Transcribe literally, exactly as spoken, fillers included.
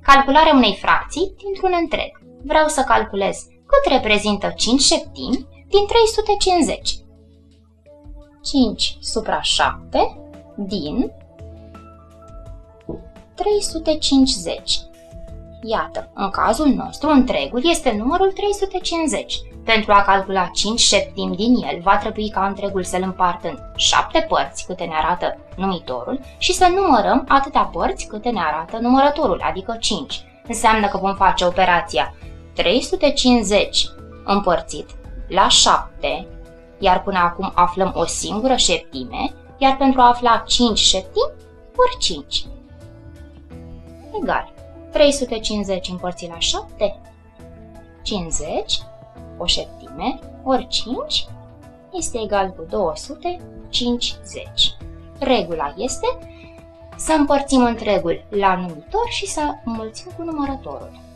Calcularea unei fracții dintr-un întreg. Vreau să calculez cât reprezintă cinci șeptimi din trei sute cincizeci. cinci supra șapte din trei sute cincizeci. Iată, în cazul nostru, întregul este numărul trei sute cincizeci. Pentru a calcula cinci șeptimi din el, va trebui ca întregul să-l împartă în șapte părți, câte ne arată numitorul, și să numărăm atâtea părți câte ne arată numărătorul, adică cinci. Înseamnă că vom face operația trei sute cincizeci împărțit la șapte, iar până acum aflăm o singură șeptime, iar pentru a afla cinci șeptimi, ori cinci. Egal. trei sute cincizeci împărțit la șapte, cincizeci, o șeptime, ori cinci, este egal cu două sute cincizeci. Regula este să împărțim întregul la numitor și să înmulțim cu numărătorul.